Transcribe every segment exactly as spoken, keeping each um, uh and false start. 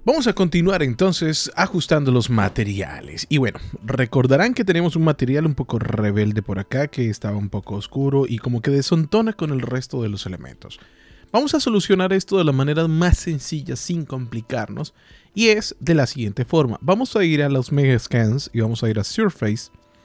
Vamos a continuar entonces ajustando los materiales. Y bueno, recordarán que tenemos un material un poco rebelde por acá que estaba un poco oscuro y como que desontona con el resto de los elementos. Vamos a solucionar esto de la manera más sencilla sin complicarnos y es de la siguiente forma. Vamos a ir a los Megascans y vamos a ir a Surface.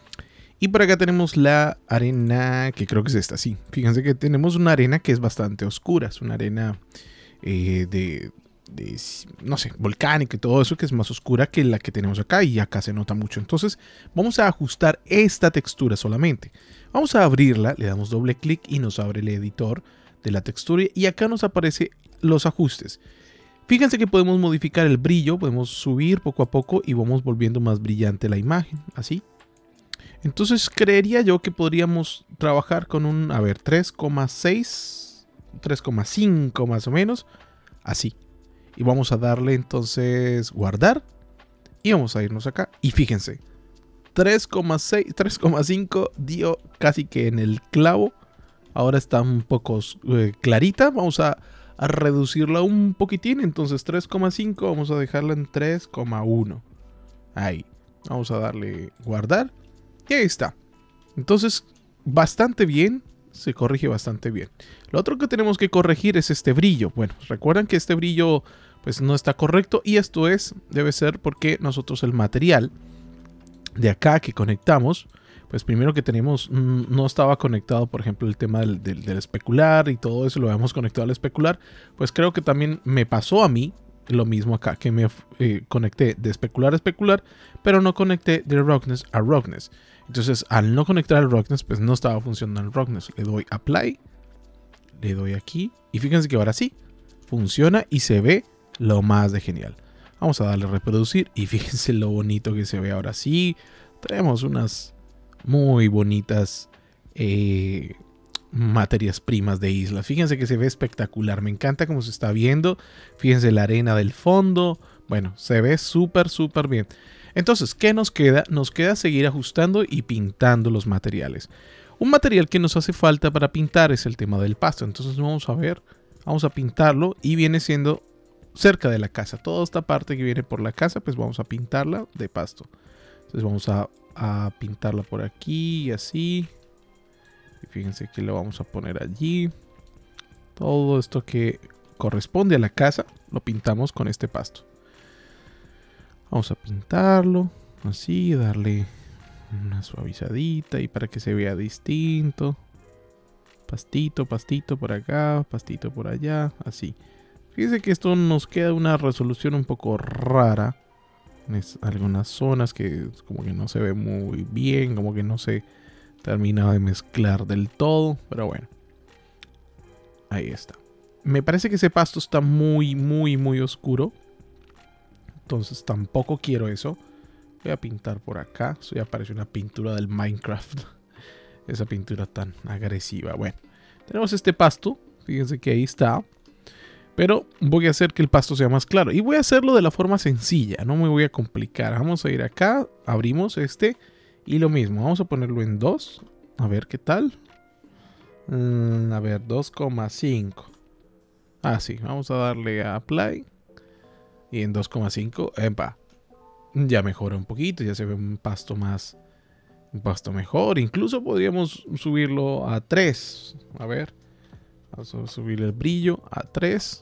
Y por acá tenemos la arena, que creo que es esta, sí. Fíjense que tenemos una arena que es bastante oscura, es una arena eh, de... De, no sé, volcánica y todo eso, que es más oscura que la que tenemos acá y acá se nota mucho. Entonces vamos a ajustar esta textura solamente. Vamos a abrirla, le damos doble clic y nos abre el editor de la textura y acá nos aparecen los ajustes. Fíjense que podemos modificar el brillo, podemos subir poco a poco y vamos volviendo más brillante la imagen, así. Entonces creería yo que podríamos trabajar con un, a ver, tres coma seis, tres coma cinco más o menos, así. Y vamos a darle entonces guardar. Y vamos a irnos acá. Y fíjense. tres coma seis, tres coma cinco dio casi que en el clavo. Ahora está un poco eh, clarita. Vamos a, a reducirla un poquitín. Entonces tres coma cinco vamos a dejarla en tres coma uno. Ahí. Vamos a darle guardar. Y ahí está. Entonces bastante bien. Se corrige bastante bien. Lo otro que tenemos que corregir es este brillo. Bueno, recuerdan que este brillo pues no está correcto y esto es, debe ser porque nosotros el material de acá que conectamos, pues primero que tenemos, mmm, no estaba conectado, por ejemplo, el tema del, del, del especular y todo eso lo habíamos conectado al especular, pues creo que también me pasó a mí lo mismo acá, que me eh, conecté de especular a especular, pero no conecté de roughness a roughness. Entonces, al no conectar el roughness, pues no estaba funcionando el roughness. Le doy apply, le doy aquí y fíjense que ahora sí funciona y se ve lo más de genial. Vamos a darle reproducir y fíjense lo bonito que se ve ahora sí. Tenemos unas muy bonitas eh, materias primas de isla. Fíjense que se ve espectacular. Me encanta cómo se está viendo. Fíjense la arena del fondo. Bueno, se ve súper, súper bien. Entonces, ¿qué nos queda? Nos queda seguir ajustando y pintando los materiales. Un material que nos hace falta para pintar es el tema del pasto. Entonces vamos a ver, vamos a pintarlo y viene siendo cerca de la casa. Toda esta parte que viene por la casa, pues vamos a pintarla de pasto. Entonces vamos a, a pintarla por aquí y así. Y fíjense que lo vamos a poner allí. Todo esto que corresponde a la casa lo pintamos con este pasto. Vamos a pintarlo así, darle una suavizadita y para que se vea distinto. Pastito, pastito por acá, pastito por allá, así. Fíjense que esto nos queda una resolución un poco rara. En algunas zonas que como que no se ve muy bien, como que no se termina de mezclar del todo, pero bueno. Ahí está. Me parece que ese pasto está muy, muy, muy oscuro. Entonces tampoco quiero eso. Voy a pintar por acá. Eso ya parece una pintura del Minecraft. Esa pintura tan agresiva. Bueno, tenemos este pasto. Fíjense que ahí está. Pero voy a hacer que el pasto sea más claro. Y voy a hacerlo de la forma sencilla. No me voy a complicar. Vamos a ir acá. Abrimos este. Y lo mismo. Vamos a ponerlo en dos. A ver qué tal. Mm, a ver, dos coma cinco. Ah, sí. Vamos a darle a apply. Y en dos coma cinco. Epa. Ya mejora un poquito. Ya se ve un pasto más. Un pasto mejor. Incluso podríamos subirlo a tres. A ver. Vamos a subir el brillo a tres.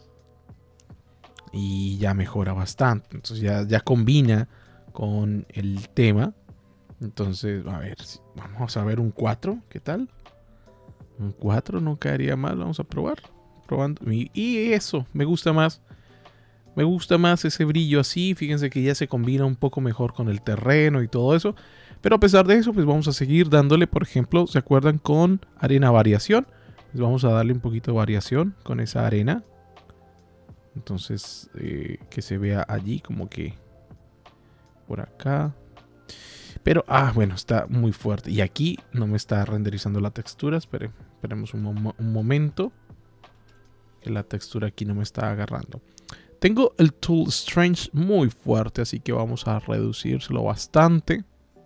Y ya mejora bastante. Entonces ya, ya combina con el tema. Entonces, a ver. Vamos a ver un cuatro. ¿Qué tal? Un cuatro no caería mal. Vamos a probar. Probando. Y, y eso. Me gusta más. Me gusta más ese brillo así. Fíjense que ya se combina un poco mejor con el terreno y todo eso. Pero a pesar de eso, pues vamos a seguir dándole, por ejemplo, ¿se acuerdan con arena variación? Pues vamos a darle un poquito de variación con esa arena. Entonces, eh, que se vea allí como que por acá. Pero, ah, bueno, está muy fuerte. Y aquí no me está renderizando la textura. Espere, esperemos un, mom un momento. Que la textura aquí no me está agarrando. Tengo el Tool Strange muy fuerte, así que vamos a reducírselo bastante.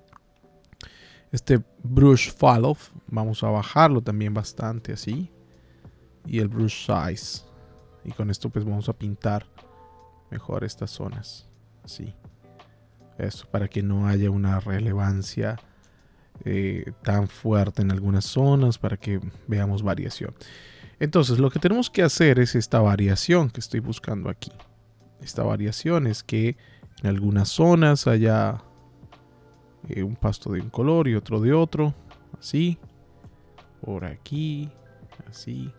Este Brush Follow, vamos a bajarlo también bastante así. Y el Brush Size. Y con esto pues vamos a pintar mejor estas zonas. Así. Eso, para que no haya una relevancia eh, tan fuerte en algunas zonas, para que veamos variación. Entonces, lo que tenemos que hacer es esta variación que estoy buscando aquí. Esta variación es que en algunas zonas haya eh, un pasto de un color y otro de otro. Así. Por aquí. Así.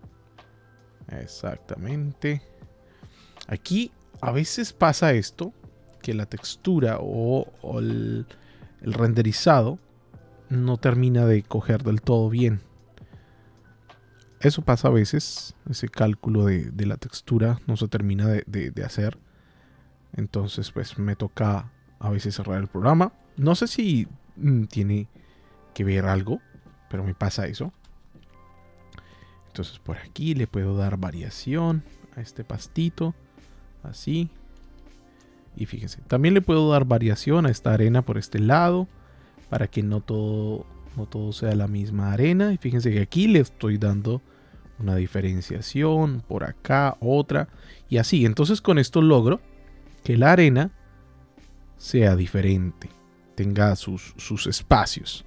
Exactamente. Aquí a veces pasa esto, que la textura o, o el, el renderizado no termina de coger del todo bien. Eso pasa a veces, ese cálculo de, de la textura no se termina de, de, de hacer. Entonces pues me toca a veces cerrar el programa. No sé si mm, tiene que ver algo, pero me pasa eso. Entonces por aquí le puedo dar variación a este pastito. Así. Y fíjense, también le puedo dar variación a esta arena por este lado, para que no todo, no todo sea la misma arena. Y fíjense que aquí le estoy dando una diferenciación, por acá otra, y así. Entonces con esto logro que la arena sea diferente, tenga sus, sus espacios.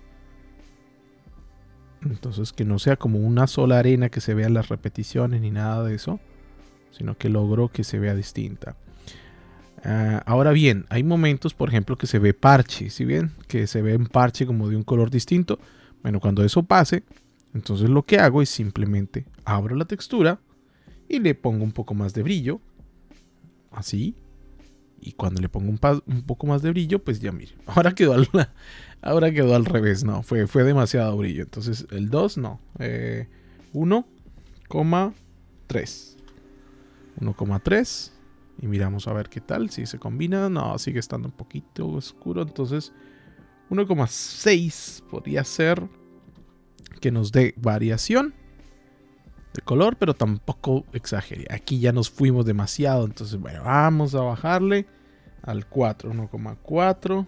Entonces que no sea como una sola arena que se vean las repeticiones ni nada de eso, sino que logro que se vea distinta. Uh, ahora bien, hay momentos, por ejemplo, que se ve parche, ¿sí ven? Que se ve un parche como de un color distinto. Bueno, cuando eso pase, entonces lo que hago es simplemente abro la textura y le pongo un poco más de brillo. Así. Y cuando le pongo un, un poco más de brillo, pues ya mire. Ahora quedó al, ahora quedó al revés, no. Fue, fue demasiado brillo. Entonces el dos no. Eh, uno coma tres. uno coma tres. Y miramos a ver qué tal, si se combina. No, sigue estando un poquito oscuro. Entonces uno coma seis podría ser que nos dé variación de color, pero tampoco exagere. Aquí ya nos fuimos demasiado. Entonces, bueno, vamos a bajarle al cuatro, uno coma cuatro.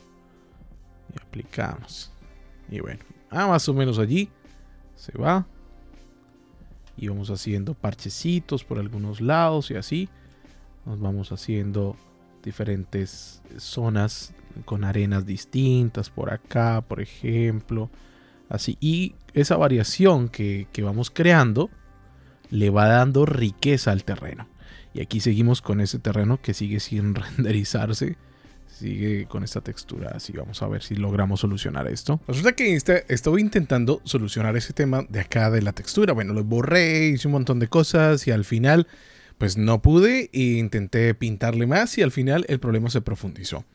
Y aplicamos. Y bueno, ah, más o menos allí se va. Y vamos haciendo parchecitos por algunos lados y así. Nos vamos haciendo diferentes zonas con arenas distintas por acá, por ejemplo. Así. Y esa variación que, que vamos creando le va dando riqueza al terreno. Y aquí seguimos con ese terreno que sigue sin renderizarse. Sigue con esta textura. Así vamos a ver si logramos solucionar esto. Resulta que este, estoy intentando solucionar ese tema de acá de la textura. Bueno, lo borré, hice un montón de cosas y al final pues no pude e intenté pintarle más y al final el problema se profundizó.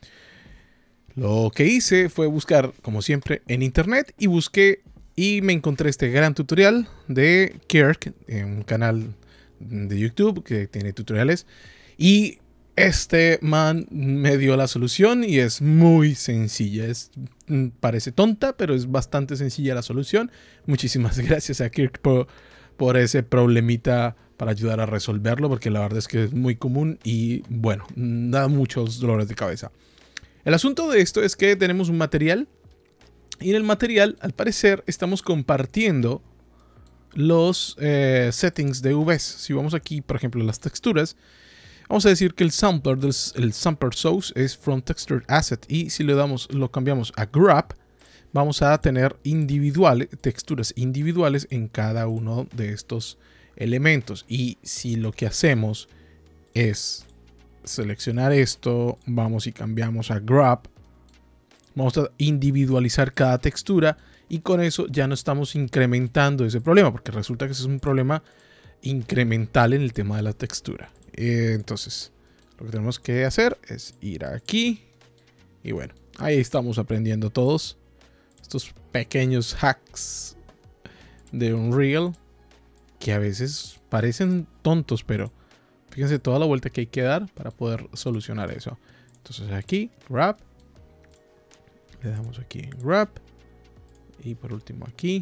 Lo que hice fue buscar, como siempre, en internet y busqué y me encontré este gran tutorial de Kirk, en un canal de YouTube que tiene tutoriales, y este man me dio la solución y es muy sencilla. Es, parece tonta, pero es bastante sencilla la solución. Muchísimas gracias a Kirk por, por ese problemita para ayudar a resolverlo, porque la verdad es que es muy común y bueno, da muchos dolores de cabeza. El asunto de esto es que tenemos un material y en el material, al parecer, estamos compartiendo los eh, settings de U Vs. Si vamos aquí, por ejemplo, a las texturas, vamos a decir que el sampler, del, el sampler source es from textured asset y si le damos, lo cambiamos a grab, vamos a tener individuales, texturas individuales en cada uno de estos elementos. Y si lo que hacemos es seleccionar esto, vamos y cambiamos a grab, vamos a individualizar cada textura y con eso ya no estamos incrementando ese problema, porque resulta que ese es un problema incremental en el tema de la textura. Eh, entonces lo que tenemos que hacer es ir aquí y bueno, ahí estamos aprendiendo todos estos pequeños hacks de Unreal que a veces parecen tontos, pero fíjense toda la vuelta que hay que dar para poder solucionar eso. Entonces aquí, grab. Le damos aquí en grab. Y por último aquí.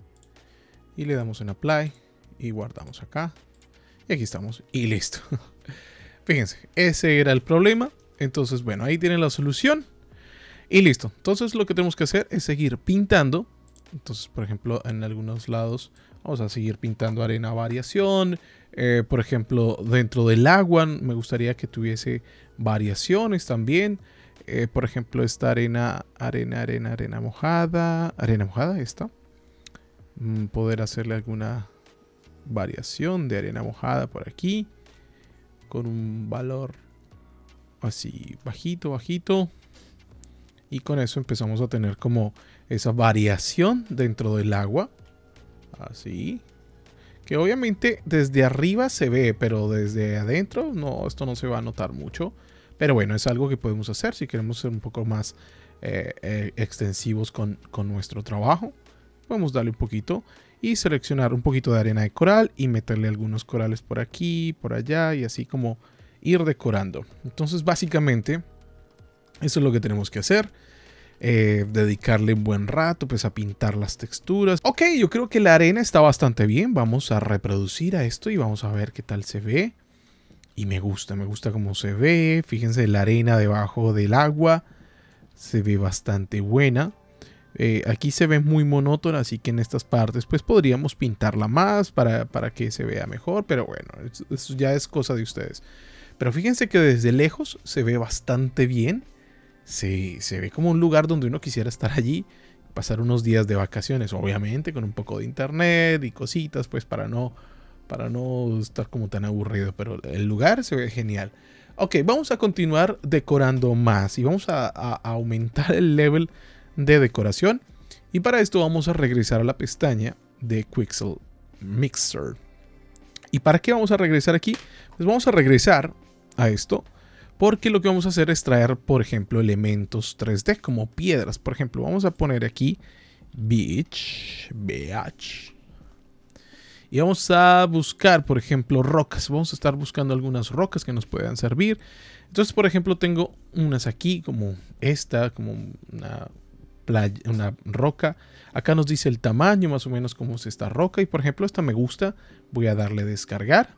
Y le damos en apply. Y guardamos acá. Y aquí estamos. Y listo. Fíjense, ese era el problema. Entonces, bueno, ahí tienen la solución. Y listo. Entonces lo que tenemos que hacer es seguir pintando. Entonces, por ejemplo, en algunos lados Vamos a seguir pintando arena variación. Eh, por ejemplo, dentro del agua me gustaría que tuviese variaciones también. Eh, por ejemplo, esta arena, arena, arena, arena mojada. Arena mojada, esta. Mm, poder hacerle alguna variación de arena mojada por aquí. Con un valor así bajito, bajito. Y con eso empezamos a tener como esa variación dentro del agua. Así. Que obviamente desde arriba se ve, pero desde adentro no, esto no se va a notar mucho. Pero bueno, es algo que podemos hacer si queremos ser un poco más eh, eh, extensivos con, con nuestro trabajo. Podemos darle un poquito y seleccionar un poquito de arena de coral y meterle algunos corales por aquí, por allá y así como ir decorando. Entonces básicamente eso es lo que tenemos que hacer. Eh, dedicarle un buen rato pues a pintar las texturas. Ok, yo creo que la arena está bastante bien. Vamos a reproducir a esto y vamos a ver qué tal se ve. Y me gusta, me gusta cómo se ve. Fíjense, la arena debajo del agua se ve bastante buena. Eh, aquí se ve muy monótona, así que en estas partes pues podríamos pintarla más para, para que se vea mejor. Pero bueno, eso, eso ya es cosa de ustedes. Pero fíjense que desde lejos se ve bastante bien. Se, se ve como un lugar donde uno quisiera estar allí, pasar unos días de vacaciones, obviamente con un poco de internet y cositas, pues para no, para no estar como tan aburrido, pero el lugar se ve genial. Ok, vamos a continuar decorando más y vamos a, a, a aumentar el level de decoración. Y para esto vamos a regresar a la pestaña de Quixel Mixer. ¿Y para qué vamos a regresar aquí? Pues vamos a regresar a esto. Porque lo que vamos a hacer es traer, por ejemplo, elementos tres D como piedras. Por ejemplo, vamos a poner aquí Beach, Beach. Y vamos a buscar, por ejemplo, rocas. Vamos a estar buscando algunas rocas que nos puedan servir. Entonces, por ejemplo, tengo unas aquí como esta, como una, playa, una roca. Acá nos dice el tamaño, más o menos cómo es esta roca. Y, por ejemplo, esta me gusta. Voy a darle descargar.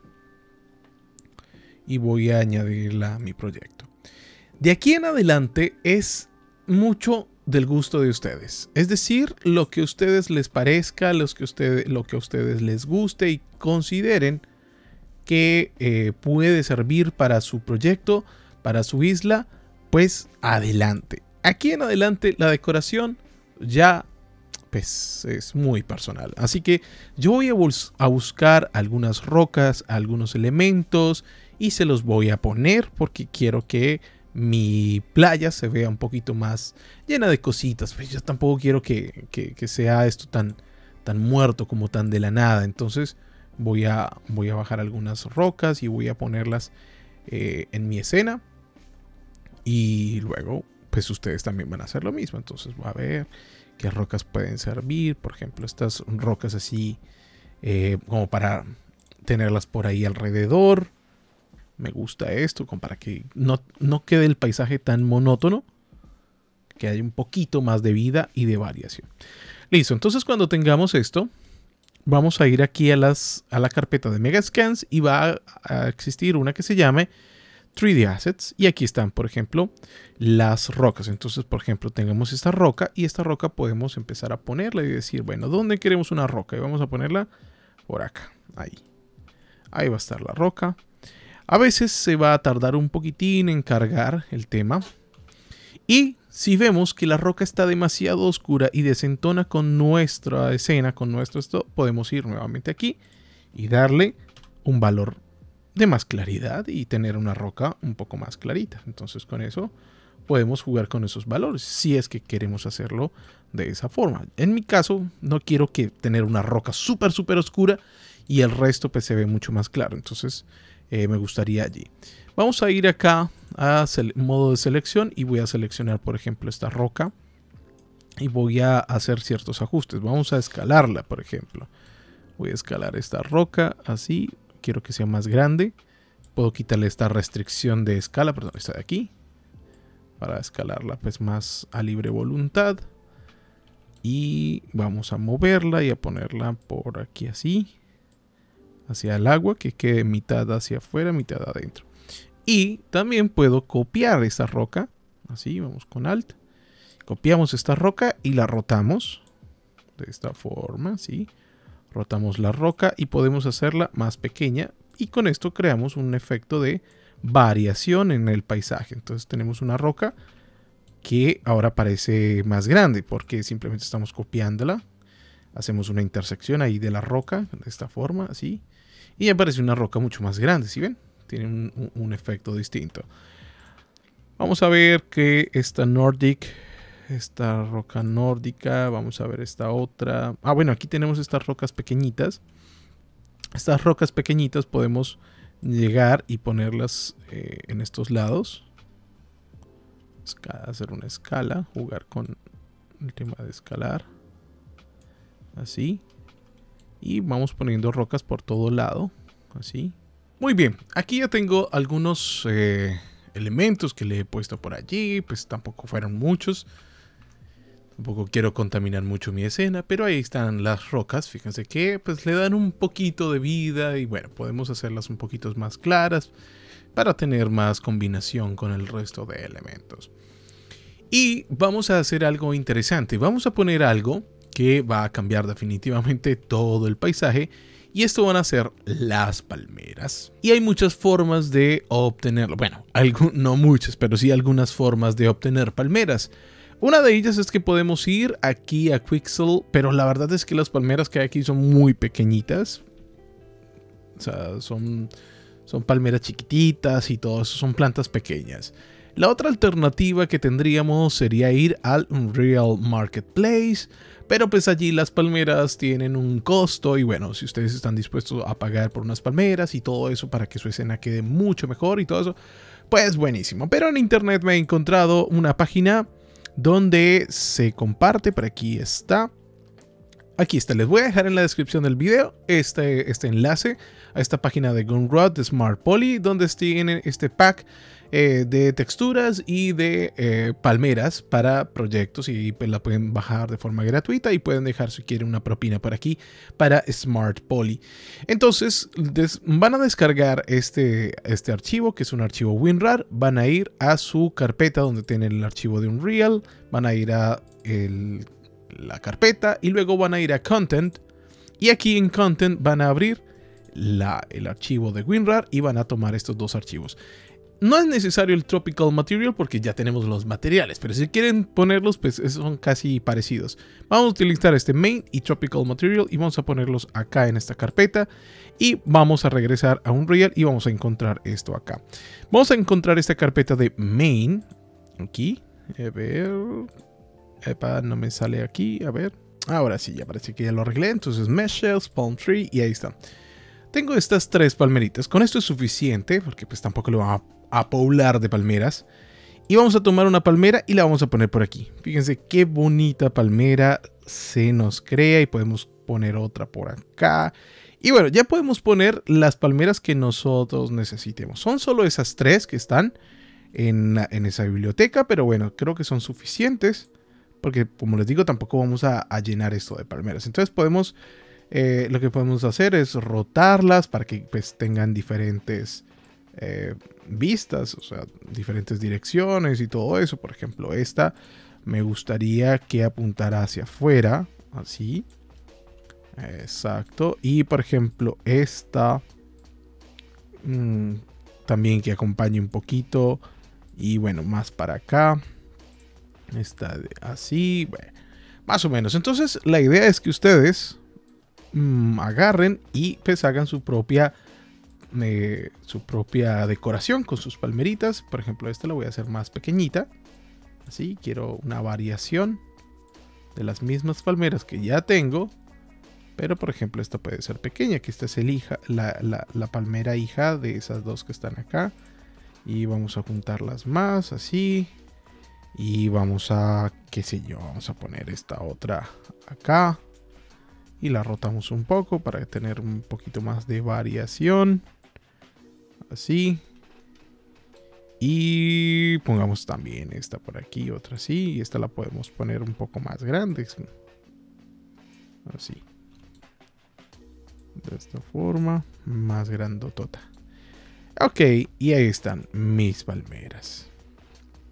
Y voy a añadirla a mi proyecto. De aquí en adelante es mucho del gusto de ustedes. Es decir, lo que a ustedes les parezca, los que ustedes, lo que a ustedes les guste y consideren que eh, puede servir para su proyecto, para su isla, pues adelante. Aquí en adelante la decoración ya pues es muy personal. Así que yo voy a, bus a buscar algunas rocas, algunos elementos y se los voy a poner porque quiero que mi playa se vea un poquito más llena de cositas. Pues yo tampoco quiero que, que, que sea esto tan, tan muerto como tan de la nada. Entonces voy a, voy a bajar algunas rocas y voy a ponerlas eh, en mi escena. Y luego pues ustedes también van a hacer lo mismo. Entonces voy a ver qué rocas pueden servir. Por ejemplo, estas rocas así eh, como para tenerlas por ahí alrededor. Me gusta esto, como para que no, no quede el paisaje tan monótono. Que haya un poquito más de vida y de variación. Listo, entonces cuando tengamos esto, vamos a ir aquí a, las, a la carpeta de Megascans y va a, a existir una que se llame tres D Assets. Y aquí están, por ejemplo, las rocas. Entonces, por ejemplo, tengamos esta roca y esta roca podemos empezar a ponerla y decir, bueno, ¿dónde queremos una roca? Y vamos a ponerla por acá, ahí. Ahí va a estar la roca. A veces se va a tardar un poquitín en cargar el tema. Y si vemos que la roca está demasiado oscura y desentona con nuestra escena, con nuestro esto, podemos ir nuevamente aquí y darle un valor de más claridad y tener una roca un poco más clarita. Entonces con eso podemos jugar con esos valores si es que queremos hacerlo de esa forma. En mi caso no quiero que tener una roca súper súper oscura y el resto pues se ve mucho más claro. Entonces eh, me gustaría allí. Vamos a ir acá a modo de selección y voy a seleccionar por ejemplo esta roca y voy a hacer ciertos ajustes. Vamos a escalarla, por ejemplo. Voy a escalar esta roca así. Quiero que sea más grande. Puedo quitarle esta restricción de escala, perdón, esta de aquí, para escalarla pues más a libre voluntad. Y vamos a moverla y a ponerla por aquí así, hacia el agua, que quede mitad hacia afuera, mitad adentro. Y también puedo copiar esta roca, así, vamos con Alt. Copiamos esta roca y la rotamos de esta forma, así. Rotamos la roca y podemos hacerla más pequeña. Y con esto creamos un efecto de variación en el paisaje. Entonces tenemos una roca que ahora parece más grande porque simplemente estamos copiándola. Hacemos una intersección ahí de la roca de esta forma, así. Y aparece una roca mucho más grande, ¿sí ven? Tiene un, un, un efecto distinto. Vamos a ver que esta Nordic, esta roca nórdica, vamos a ver esta otra. Ah, bueno, aquí tenemos estas rocas pequeñitas. Estas rocas pequeñitas podemos llegar y ponerlas eh, en estos lados. Hacer una escala, jugar con el tema de escalar. Así. Y vamos poniendo rocas por todo lado. Así. Muy bien, aquí ya tengo algunos eh, elementos que le he puesto por allí. Pues tampoco fueron muchos. Tampoco quiero contaminar mucho mi escena, pero ahí están las rocas. Fíjense que pues le dan un poquito de vida y bueno, podemos hacerlas un poquito más claras para tener más combinación con el resto de elementos. Y vamos a hacer algo interesante. Vamos a poner algo que va a cambiar definitivamente todo el paisaje. Y esto van a ser las palmeras. Y hay muchas formas de obtenerlo. Bueno, algo, no muchas, pero sí algunas formas de obtener palmeras. Una de ellas es que podemos ir aquí a Quixel, pero la verdad es que las palmeras que hay aquí son muy pequeñitas. O sea, son, son palmeras chiquititas y todo eso, son plantas pequeñas. La otra alternativa que tendríamos sería ir al Unreal Marketplace, pero pues allí las palmeras tienen un costo y bueno, si ustedes están dispuestos a pagar por unas palmeras y todo eso para que su escena quede mucho mejor y todo eso, pues buenísimo. Pero en internet me he encontrado una página donde se comparte, por aquí está. Aquí está, les voy a dejar en la descripción del video este, este enlace a esta página de Gunrod de Smart Poly, donde tienen este pack eh, de texturas y de eh, palmeras para proyectos y pues, la pueden bajar de forma gratuita y pueden dejar si quieren una propina por aquí para Smart Poly. Entonces van a descargar este, este archivo, que es un archivo WinRAR, van a ir a su carpeta donde tienen el archivo de Unreal, van a ir a el la carpeta y luego van a ir a Content y aquí en Content van a abrir la, el archivo de WinRAR y van a tomar estos dos archivos. No es necesario el Tropical Material porque ya tenemos los materiales, pero si quieren ponerlos pues son casi parecidos. Vamos a utilizar este Main y Tropical Material y vamos a ponerlos acá en esta carpeta y vamos a regresar a Unreal y vamos a encontrar esto acá. Vamos a encontrar esta carpeta de Main aquí, a ver... Epa, no me sale aquí, a ver. Ahora sí, ya parece que ya lo arreglé. Entonces, Mesh Shells, Palm Tree y ahí está. Tengo estas tres palmeritas. Con esto es suficiente, porque pues tampoco lo van a, a poblar de palmeras. Y vamos a tomar una palmera y la vamos a poner por aquí. Fíjense qué bonita palmera se nos crea y podemos poner otra por acá. Y bueno, ya podemos poner las palmeras que nosotros necesitemos. Son solo esas tres que están en, en esa biblioteca, pero bueno, creo que son suficientes. Porque como les digo, tampoco vamos a, a llenar esto de palmeras. Entonces podemos, eh, lo que podemos hacer es rotarlas para que pues tengan diferentes eh, vistas, o sea, diferentes direcciones y todo eso. Por ejemplo, esta me gustaría que apuntara hacia afuera, así. Exacto. Y por ejemplo, esta mmm, también que acompañe un poquito. Y bueno, más para acá. Está así, bueno, más o menos. Entonces la idea es que ustedes mmm, agarren y pues hagan su propia eh, su propia decoración con sus palmeritas. Por ejemplo, esta la voy a hacer más pequeñita. Así, quiero una variación de las mismas palmeras que ya tengo. Pero por ejemplo esta puede ser pequeña, que esta es el hija, la, la, la palmera hija de esas dos que están acá. Y vamos a juntarlas más, así. Y vamos a, qué sé yo, vamos a poner esta otra acá. Y la rotamos un poco para tener un poquito más de variación. Así. Y pongamos también esta por aquí, otra así. Y esta la podemos poner un poco más grande. Así. De esta forma, más grandotota. Ok, y ahí están mis palmeras.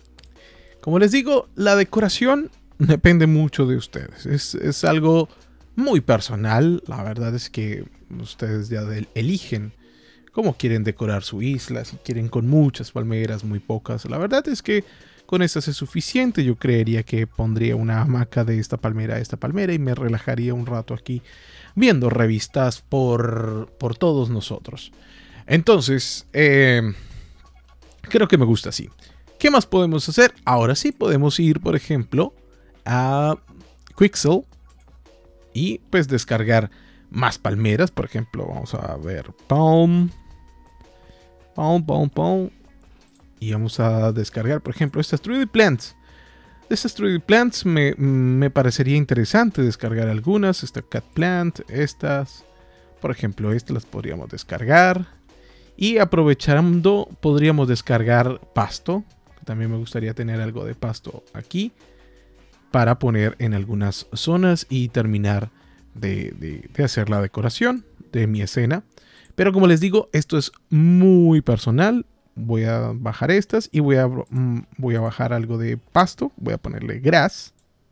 Como les digo, la decoración depende mucho de ustedes. Es, es algo muy personal. La verdad es que ustedes ya eligen cómo quieren decorar su isla, si quieren con muchas palmeras, muy pocas. La verdad es que con estas es suficiente. Yo creería que pondría una hamaca de esta palmera a esta palmera y me relajaría un rato aquí viendo revistas por, por todos nosotros. Entonces, eh, creo que me gusta así. ¿Qué más podemos hacer? Ahora sí podemos ir, por ejemplo, a Quixel y pues descargar más palmeras. Por ejemplo, vamos a ver Palm, Palm, Palm, Palm. Y vamos a descargar, por ejemplo, estas tres D Plants. De estas tres D Plants me, me parecería interesante descargar algunas. Esta Cat Plant, estas. Por ejemplo, estas las podríamos descargar. Y aprovechando, podríamos descargar pasto. También me gustaría tener algo de pasto aquí para poner en algunas zonas y terminar de, de, de hacer la decoración de mi escena. Pero como les digo, esto es muy personal. Voy a bajar estas y voy a, mm, voy a bajar algo de pasto. Voy a ponerle grass.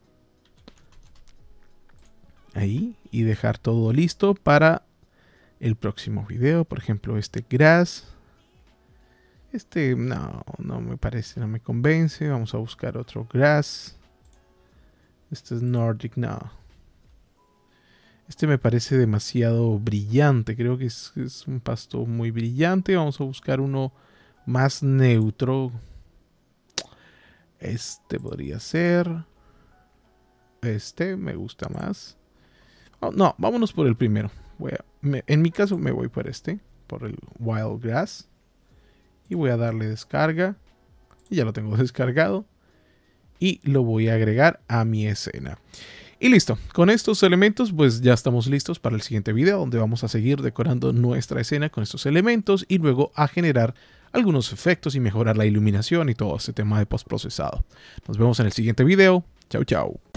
Ahí. Y dejar todo listo para el próximo video. Por ejemplo, este grass. Este no, no me parece, no me convence. Vamos a buscar otro grass. Este es Nordic, no. Este me parece demasiado brillante. Creo que es, es un pasto muy brillante. Vamos a buscar uno más neutro. Este podría ser. Este me gusta más. Oh, no, vámonos por el primero. Voy a, me, en mi caso me voy por este. Por el Wild Grass. Y voy a darle descarga. Y ya lo tengo descargado. Y lo voy a agregar a mi escena. Y listo, con estos elementos pues ya estamos listos para el siguiente video, donde vamos a seguir decorando nuestra escena con estos elementos y luego a generar algunos efectos y mejorar la iluminación y todo este tema de postprocesado. Nos vemos en el siguiente video. Chau, chau.